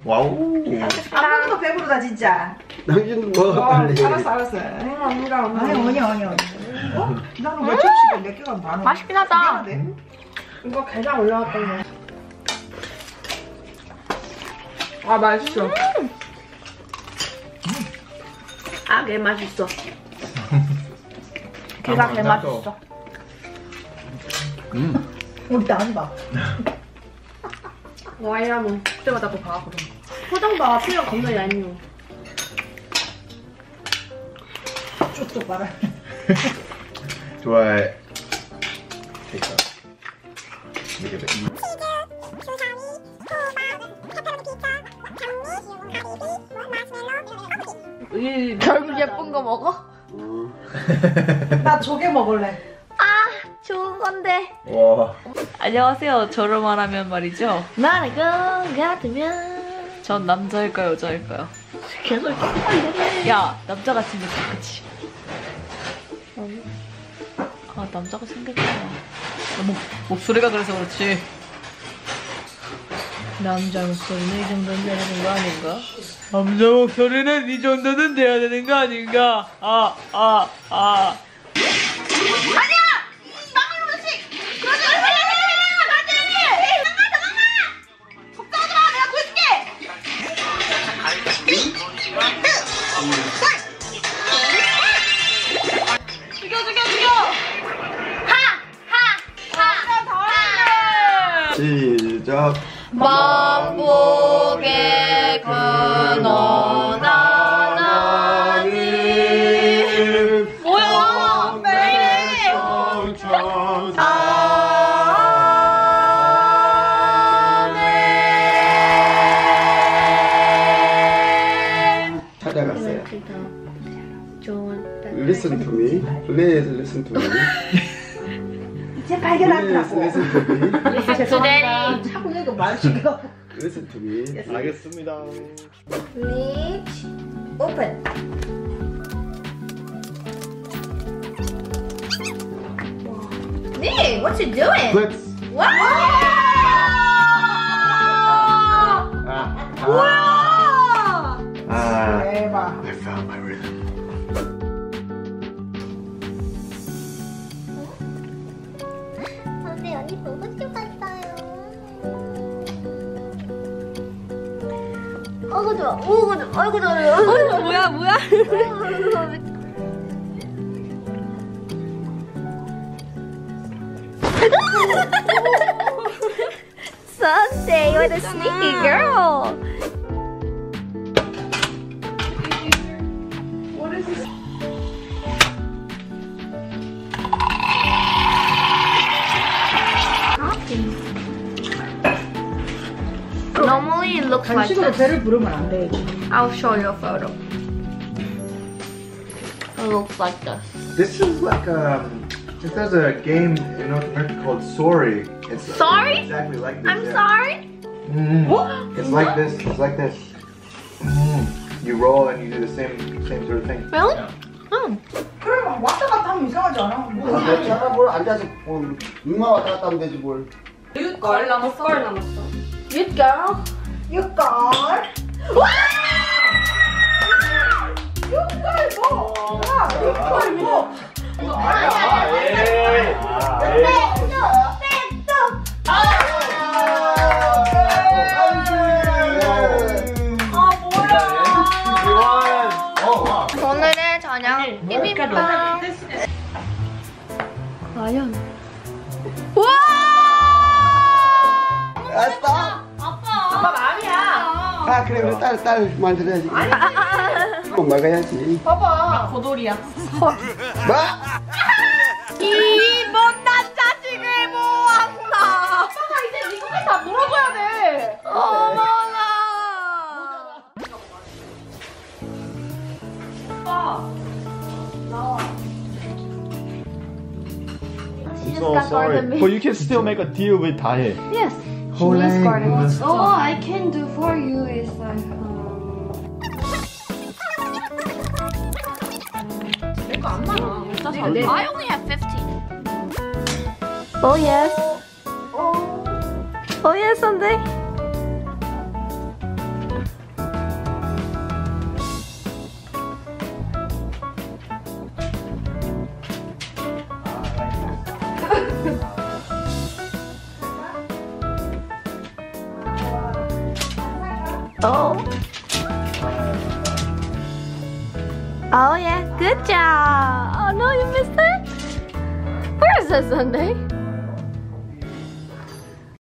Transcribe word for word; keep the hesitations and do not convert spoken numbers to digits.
와우. 안 먹어도 배부르다 진짜. 당신도 먹어 어, 빨리. 알았어 알았어. 아니 어머니 어머니 어머니. 어? 나는 왜 접시가 몇 개가 많아? 맛있긴 하다. 이거 게장 올라왔던 거. 아 맛있어. 음. 아, 개 맛있어. 걔가 개 맛있어. 음. 우리 나지 마. 와이라면 그때마다 또 봐거든. 포장 봐. 표현 겁나 얄미워. 쭉쭉 봐라. 좋아해. Take that. Look at it. 이 결국 예쁜 거 먹어? 나 조개 먹을래. 아, 좋은 건데. 와. 안녕하세요. 저를 말하면 말이죠. 말할 것 같으면 전 남자일까요, 여자일까요? 계속 이렇게 야, 남자같이 생겼어, 그치? 아, 남자가 생겼잖아. 목, 목소리가 그래서 그렇지. 남자 목소리는 이 정도는 돼야 되는 거 아닌가? 남자 목소리는 이 정도는 돼야 되는 거 아닌가? 아, 아, 아. 아니야! 나만 그렇지! 그러지 마! 가지! 도망가! 도망가! 걱정하지 마! 내가 구해줄게! 죽여, 죽여, 죽여! 하! 하! 하! 시작. 만복의 근원 하나님. 뭐야? 왜 이래? 아멘. 찾아갔어요. Listen to me. Please listen to me. 이제 발견하더라고. Please listen to me. 죄송합니다. 자꾸 이거 말 시켜. Listen to me. 알겠습니다. Lips open. Nick, what you doing? Let's. Wow! 아. 우와! 아. 대박. I found my rhythm. 근데 언니 보고 싶었어요. 어구 좋아, 어구 좋아, 아이고 좋아. 어, 뭐야 뭐야? Sunday, you're the sneaky girl. What is this? Normally it looks like 간식으로 this. 배를 부르면 안 돼. I'll show you a photo. It looks like this. This is like um. Just there's a game in North America called Sorry. It's Sorry? exactly like this. I'm yeah. sorry. Mm. It's like this. It's like this. Mm. You roll and you do the same same sort of thing. Really? Oh. 그러면 왔다 갔다 하면 이상하지 않아? 뭐 앉아 뭘 앉아서 뭘 얼마 왔다 갔다 하면 되지 뭘. 육걸 남았어. 육걸 남았어. Good girl. 육걸. 와! 육걸 뭐? 야, 육걸 뭐? 아, 예. 아, 예. 오늘의 저녁 비빔밥. 과연. 와! 알았어. 아빠 말이야. 아 그래 그래 딸 딸 말 들어야지. 엄마가 해야지. 봐봐. 고돌이야. 뭐? 이 못난 자식을 모았나? 아빠가 이제 이거까지 다 물어줘야 돼. 어머나. 아빠. 나와. She just got garden But you can still make a deal with Dae. Yes. 홀랭. All I can do for you is like. 내거 안 많아. I only have fifteen. Oh yes. Oh yes, Sunday. Oh. Oh yeah, good job. Oh no, you missed it? Where is that Sunday?